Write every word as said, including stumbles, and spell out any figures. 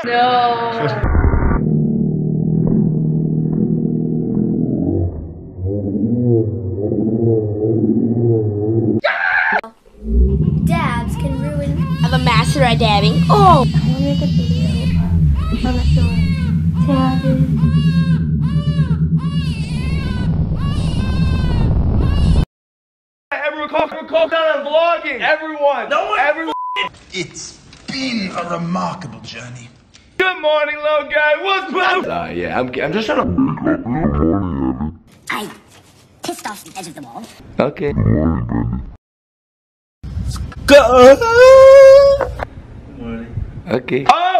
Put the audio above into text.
No. Dabs can ruin. I'm a master at dabbing. Oh! I want to make a video on the show. Dabbing. Everyone call, call down on vlogging! Everyone! No one! Everyone! It's been a remarkable journey. Good morning, Logan! What's up? Uh, yeah, I'm, I'm just trying to... I pissed off the edge of the wall. Okay. Go! Okay.